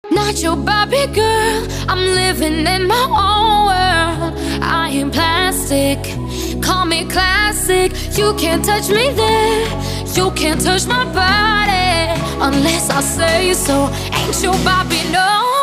Not your Barbie girl, I'm living in my own world. I ain't plastic, call me classic. You can't touch me there, you can't touch my body unless I say so. Ain't your Barbie, no.